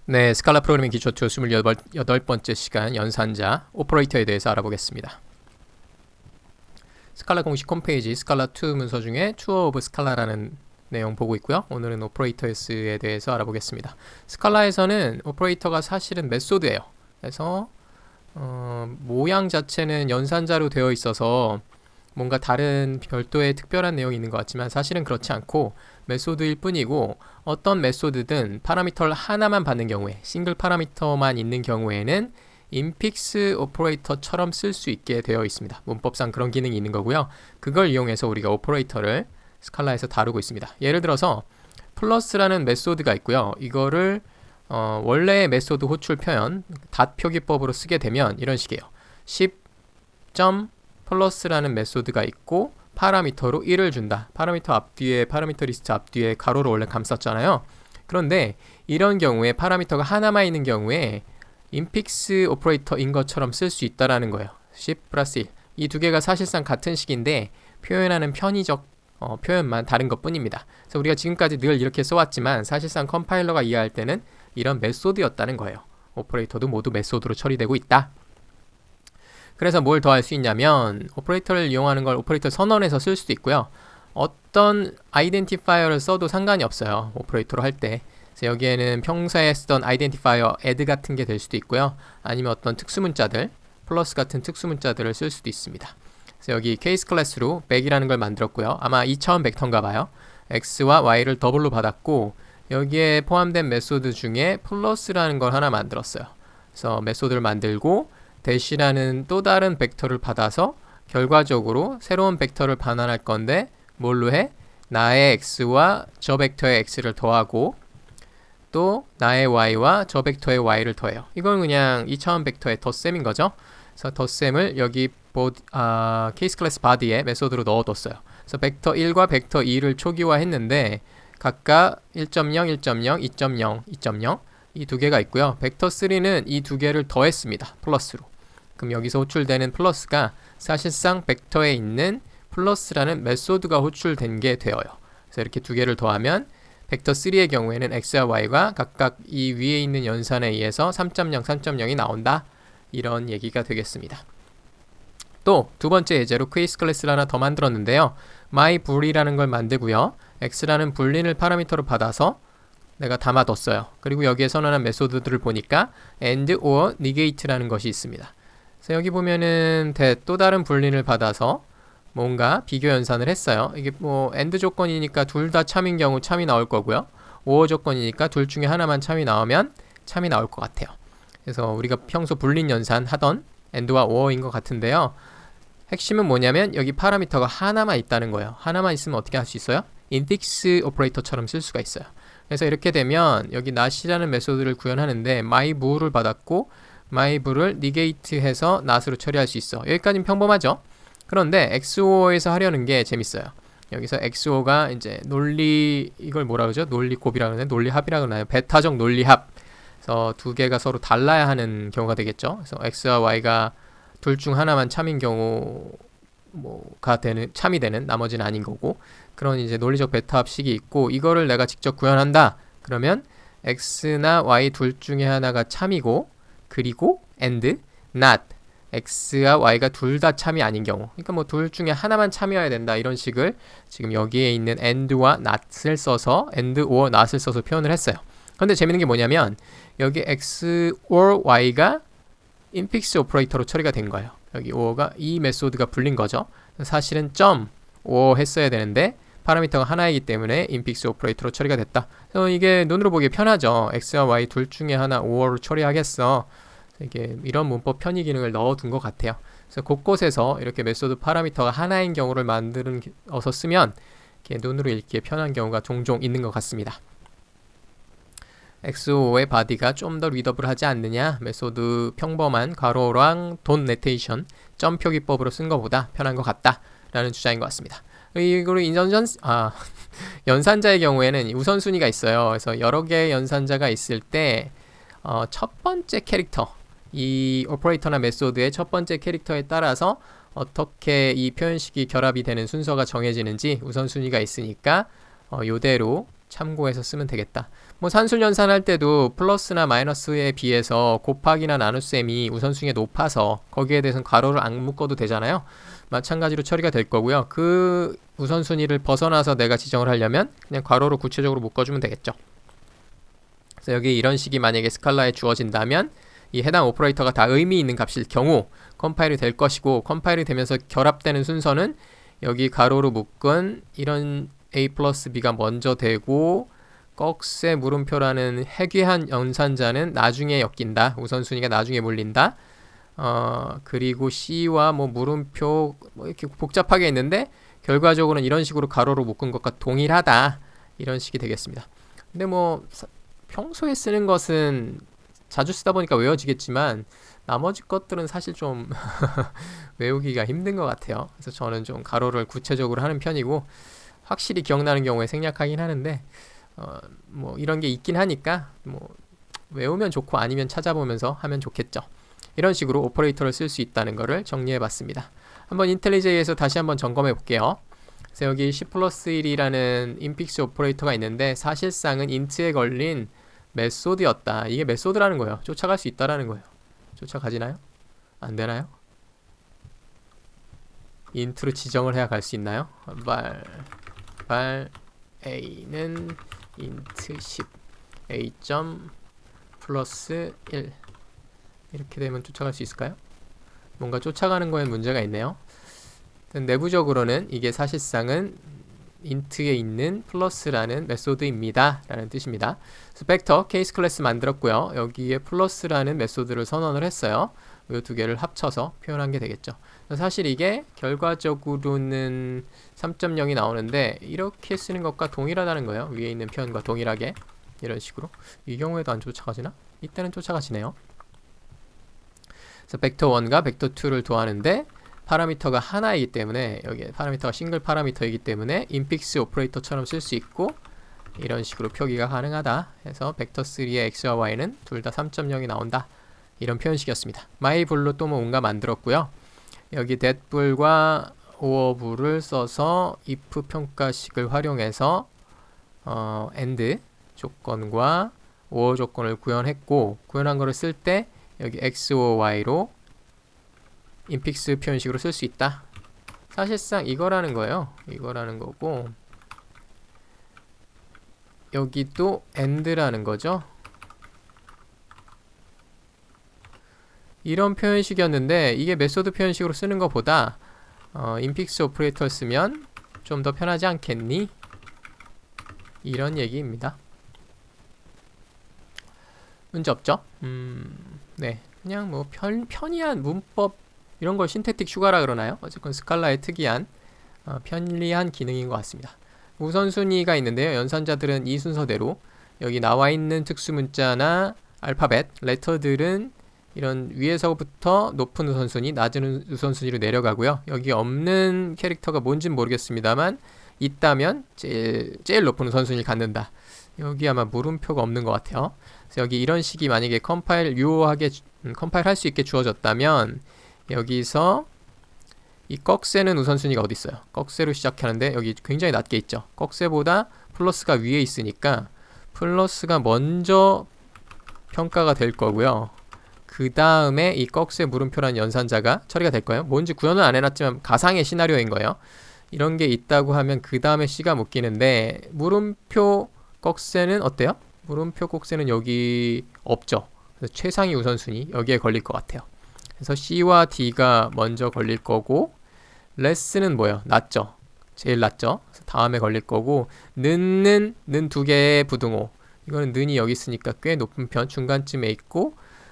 네, 스칼라 프로그래밍 기초 투 28번째 시간 연산자 오퍼레이터에 대해서 알아보겠습니다. 스칼라 공식 홈페이지 스칼라2 문서 중에 투어 오브 스칼라라는 내용 보고 있고요. 오늘은 오퍼레이터스에 대해서 알아보겠습니다. 스칼라에서는 오퍼레이터가 사실은 메소드예요. 그래서 모양 자체는 연산자로 되어 있어서 뭔가 다른 별도의 특별한 내용이 있는 것 같지만 사실은 그렇지 않고 메소드일 뿐이고, 어떤 메소드든 파라미터를 하나만 받는 경우에, 싱글 파라미터만 있는 경우에는 인픽스 오퍼레이터처럼 쓸 수 있게 되어 있습니다. 문법상 그런 기능이 있는 거고요. 그걸 이용해서 우리가 오퍼레이터를 스칼라에서 다루고 있습니다. 예를 들어서 플러스라는 메소드가 있고요. 이거를 원래의 메소드 호출 표현 닷 표기법으로 쓰게 되면 이런 식이에요. 10점 플러스라는 메소드가 있고 파라미터로 1을 준다. 파라미터 앞뒤에, 파라미터 리스트 앞뒤에 가로로 원래 감쌌잖아요. 그런데 이런 경우에 파라미터가 하나만 있는 경우에 인픽스 오퍼레이터인 것처럼 쓸 수 있다라는 거예요. 10 플러스 1. 이 두 개가 사실상 같은 식인데 표현하는 편의적 표현만 다른 것 뿐입니다. 그래서 우리가 지금까지 늘 이렇게 써왔지만 사실상 컴파일러가 이해할 때는 이런 메소드였다는 거예요. 오퍼레이터도 모두 메소드로 처리되고 있다. 그래서 뭘 더 할 수 있냐면 오퍼레이터를 이용하는 걸 오퍼레이터 선언에서 쓸 수도 있고요. 어떤 아이덴티파이어를 써도 상관이 없어요. 오퍼레이터로 할 때. 그래서 여기에는 평소에 쓰던 아이덴티파이어 add 같은 게 될 수도 있고요. 아니면 어떤 특수문자들, 플러스 같은 특수문자들을 쓸 수도 있습니다. 그래서 여기 케이스 클래스로 100이라는 걸 만들었고요. 아마 2000 벡터인가 봐요. x와 y를 더블로 받았고 여기에 포함된 메소드 중에 플러스라는 걸 하나 만들었어요. 그래서 메소드를 만들고 대시라는 또 다른 벡터를 받아서 결과적으로 새로운 벡터를 반환할 건데 뭘로 해? 나의 x와 저 벡터의 x를 더하고 또 나의 y와 저 벡터의 y를 더해요. 이건 그냥 2차원 벡터의 덧셈인 거죠. 그래서 덧셈을 여기 케이스 클래스 body에 메소드로 넣어뒀어요. 그래서 벡터 1과 벡터 2를 초기화했는데 각각 1.0, 1.0, 2.0, 2.0 이 두 개가 있고요. 벡터 3는 이 두 개를 더했습니다. 플러스로. 그럼 여기서 호출되는 플러스가 사실상 벡터에 있는 플러스라는 메소드가 호출된 게 되어요. 그래서 이렇게 두 개를 더하면 벡터 3의 경우에는 x와 y가 각각 이 위에 있는 연산에 의해서 3.0, 3.0이 나온다. 이런 얘기가 되겠습니다. 또 두 번째 예제로 케이스 클래스를 하나 더 만들었는데요. myBool이라는 걸 만들고요. x라는 불린을 파라미터로 받아서 내가 담아뒀어요. 그리고 여기에 선언한 메소드들을 보니까 and, or, negate라는 것이 있습니다. 그래서 여기 보면은 또 다른 불린을 받아서 뭔가 비교 연산을 했어요. 이게 뭐 and 조건이니까 둘 다 참인 경우 참이 나올 거고요. or 조건이니까 둘 중에 하나만 참이 나오면 참이 나올 것 같아요. 그래서 우리가 평소 불린 연산 하던 and와 or인 것 같은데요. 핵심은 뭐냐면 여기 파라미터가 하나만 있다는 거예요. 하나만 있으면 어떻게 할 수 있어요? 인픽스 오퍼레이터처럼 쓸 수가 있어요. 그래서 이렇게 되면 여기 not이라는 메소드를 구현하는데 myBool을 받았고 myBool을 negate 해서 not으로 처리할 수 있어. 여기까지는 평범하죠? 그런데 XOR에서 하려는 게 재밌어요. 여기서 XOR가 이제 논리, 이걸 뭐라 그러죠? 논리곱이라 그러나요? 논리합이라 그러나요? 베타적 논리합. 그래서 두 개가 서로 달라야 하는 경우가 되겠죠. 그래서 X와 Y가 둘 중 하나만 참인 경우 참이 되는, 나머지는 아닌 거고, 그런 이제 논리적 베타합식이 있고, 이거를 내가 직접 구현한다. 그러면 X나 Y 둘 중에 하나가 참이고, 그리고 and, not X와 Y가 둘 다 참이 아닌 경우, 그러니까 뭐 둘 중에 하나만 참여해야 된다, 이런 식을 지금 여기에 있는 and와 not을 써서 and or not을 써서 표현을 했어요. 그런데 재밌는 게 뭐냐면 여기 X or Y가 인픽스 오퍼레이터로 처리가 된 거예요. 여기 or가 이 메소드가 불린 거죠. 사실은 or 했어야 되는데 파라미터가 하나이기 때문에 인픽스 오퍼레이터로 처리가 됐다. 그래서 이게 눈으로 보기 편하죠. X와 Y 둘 중에 하나 or로 처리하겠어. 이게 이런 문법 편의 기능을 넣어둔 것 같아요. 그래서 곳곳에서 이렇게 메소드 파라미터가 하나인 경우를 만들어서 쓰면 이렇게 눈으로 읽기에 편한 경우가 종종 있는 것 같습니다. XOR의 body가 좀 더 리더블하지 않느냐? 메소드 평범한 괄호랑 돈 네테이션 점 표기법으로 쓴 것보다 편한 것 같다 라는 주장인 것 같습니다. 그리고 연산자의 경우에는 우선순위가 있어요. 그래서 여러 개의 연산자가 있을 때 첫 번째 캐릭터, 이 오퍼레이터나 메소드의 첫 번째 캐릭터에 따라서 어떻게 이 표현식이 결합이 되는 순서가 정해지는지 우선순위가 있으니까 요대로 참고해서 쓰면 되겠다. 뭐 산술연산 할 때도 플러스나 마이너스에 비해서 곱하기나 나눗셈이 우선순위가 높아서 거기에 대해서는 괄호를 안 묶어도 되잖아요. 마찬가지로 처리가 될 거고요. 그 우선순위를 벗어나서 내가 지정을 하려면 그냥 괄호로 구체적으로 묶어주면 되겠죠. 그래서 여기 이런 식이 만약에 스칼라에 주어진다면 이 해당 오퍼레이터가 다 의미 있는 값일 경우 컴파일이 될 것이고, 컴파일이 되면서 결합되는 순서는 여기 가로로 묶은 이런 a 플러스 b가 먼저 되고, 꺽쇠 물음표라는 해괴한 연산자는 나중에 엮인다. 우선순위가 나중에 몰린다. 그리고 c와 뭐 물음표 뭐 이렇게 복잡하게 있는데 결과적으로는 이런 식으로 가로로 묶은 것과 동일하다. 이런 식이 되겠습니다. 근데 뭐 평소에 쓰는 것은 자주 쓰다 보니까 외워지겠지만 나머지 것들은 사실 좀 외우기가 힘든 것 같아요. 그래서 저는 좀 가로를 구체적으로 하는 편이고, 확실히 기억나는 경우에 생략하긴 하는데 뭐 이런 게 있긴 하니까 뭐 외우면 좋고 아니면 찾아보면서 하면 좋겠죠. 이런 식으로 오퍼레이터를 쓸 수 있다는 것을 정리해 봤습니다. 한번 인텔리제이에서 다시 한번 점검해 볼게요. 그래서 여기 10 플러스 1이라는 인픽스 오퍼레이터가 있는데 사실상은 인트에 걸린 메소드였다. 이게 메소드라는 거예요. 쫓아갈 수 있다라는 거예요. 쫓아가지나요? 안 되나요? 인트로 지정을 해야 갈 수 있나요? 발 a는 int 10 a 점 플러스 1 이렇게 되면 쫓아갈 수 있을까요? 뭔가 쫓아가는 거에 문제가 있네요. 내부적으로는 이게 사실상은 int에 있는 플러스라는 메소드입니다 라는 뜻입니다. 그래서 벡터 케이스 클래스 만들었고요. 여기에 플러스라는 메소드를 선언을 했어요. 이 두 개를 합쳐서 표현한 게 되겠죠. 사실 이게 결과적으로는 3.0이 나오는데 이렇게 쓰는 것과 동일하다는 거예요. 위에 있는 표현과 동일하게 이런 식으로. 이 경우에도 안 쫓아가지나? 이때는 쫓아가시네요. 그래서 벡터 1과 벡터 2를 도하는데 파라미터가 하나이기 때문에, 여기 파라미터가 싱글 파라미터이기 때문에 인픽스 오퍼레이터처럼 쓸 수 있고 이런 식으로 표기가 가능하다 해서 벡터 3의 x와 y는 둘 다 3.0이 나온다. 이런 표현식이었습니다. my불로 또 뭔가 만들었고요. 여기 that불과 or불을 써서 if 평가식을 활용해서 and 조건과 or 조건을 구현했고, 구현한 거를 쓸 때 여기 x, o, y로 인픽스 표현식으로 쓸 수 있다. 사실상 이거라는 거예요. 이거라는 거고, 여기도 and라는 거죠. 이런 표현식이었는데 이게 메소드 표현식으로 쓰는 것보다 인픽스 오퍼레이터를 쓰면 좀 더 편하지 않겠니? 이런 얘기입니다. 문제 없죠? 네, 그냥 뭐 편리한 문법 이런 걸 신태틱 슈가라 그러나요? 어쨌건 스칼라의 특이한 편리한 기능인 것 같습니다. 우선순위가 있는데요. 연산자들은 이 순서대로 여기 나와 있는 특수문자나 알파벳, 레터들은 이런 위에서부터 높은 우선순위, 낮은 우선순위로 내려가고요. 여기 없는 캐릭터가 뭔진 모르겠습니다만 있다면 제일 높은 우선순위를 갖는다. 여기 아마 물음표가 없는 것 같아요. 그래서 여기 이런 식이 만약에 유효하게 컴파일 할 수 있게 주어졌다면 여기서 이 꺽쇠는 우선순위가 어디 있어요? 꺽쇠로 시작하는데 여기 굉장히 낮게 있죠. 꺽쇠보다 플러스가 위에 있으니까 플러스가 먼저 평가가 될 거고요. 그 다음에 이 꺽쇠 물음표라는 연산자가 처리가 될 거예요. 뭔지 구현은 안 해놨지만 가상의 시나리오인 거예요. 이런 게 있다고 하면 그 다음에 C가 묶이는데 물음표 꺽쇠는 어때요? 물음표 꺽쇠는 여기 없죠. 그래서 최상위 우선순위 여기에 걸릴 것 같아요. 그래서 C와 D가 먼저 걸릴 거고, 레스는 뭐예요? 낮죠. 제일 낮죠. 그래서 다음에 걸릴 거고, 는 두 개의 부등호. 이거는 는이 여기 있으니까 꽤 높은 편, 중간쯤에 있고,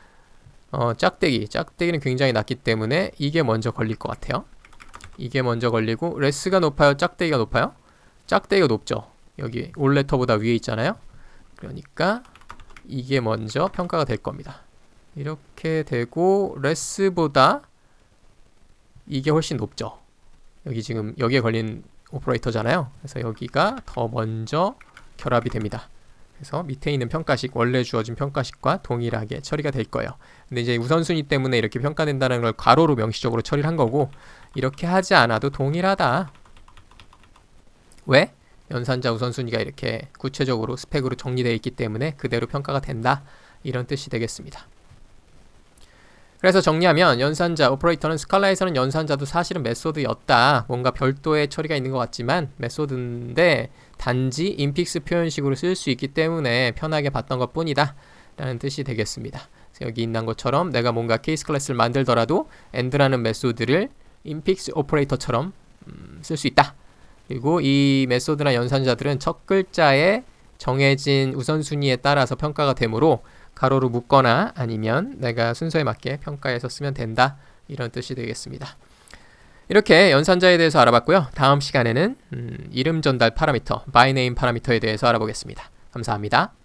짝대기는 굉장히 낮기 때문에 이게 먼저 걸릴 것 같아요. 이게 먼저 걸리고, 레스가 높아요? 짝대기가 높아요? 짝대기가 높죠. 여기 올레터보다 위에 있잖아요. 그러니까 이게 먼저 평가가 될 겁니다. 이렇게 되고 레스보다 이게 훨씬 높죠. 여기 지금 여기에 걸린 오퍼레이터잖아요. 그래서 여기가 더 먼저 결합이 됩니다. 그래서 밑에 있는 평가식, 원래 주어진 평가식과 동일하게 처리가 될 거예요. 근데 이제 우선순위 때문에 이렇게 평가된다는 걸 괄호로 명시적으로 처리를 한 거고, 이렇게 하지 않아도 동일하다. 왜? 연산자 우선순위가 이렇게 구체적으로 스펙으로 정리되어 있기 때문에 그대로 평가가 된다. 이런 뜻이 되겠습니다. 그래서 정리하면 연산자, 오퍼레이터는 스칼라에서는 연산자도 사실은 메소드였다. 뭔가 별도의 처리가 있는 것 같지만 메소드인데 단지 인픽스 표현식으로 쓸 수 있기 때문에 편하게 봤던 것 뿐이다. 라는 뜻이 되겠습니다. 여기 있는 것처럼 내가 뭔가 케이스 클래스를 만들더라도 and라는 메소드를 인픽스 오퍼레이터처럼 쓸 수 있다. 그리고 이 메소드나 연산자들은 첫 글자의 정해진 우선순위에 따라서 평가가 되므로 가로로 묶거나 아니면 내가 순서에 맞게 평가해서 쓰면 된다. 이런 뜻이 되겠습니다. 이렇게 연산자에 대해서 알아봤고요. 다음 시간에는 이름 전달 파라미터, by name 파라미터에 대해서 알아보겠습니다. 감사합니다.